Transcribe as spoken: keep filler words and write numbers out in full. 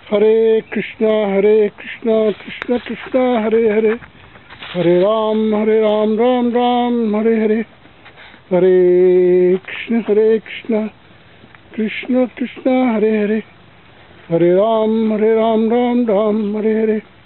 Hare Krishna Hare Krishna Krishna Krishna Hare Hare, Hare Ram Hare Ram Ram Ram Hare Hare, Hare Krishna Hare Krishna Krishna Krishna Hare Hare, Hare Ram Hare Ram Ram Ram Hare Hare.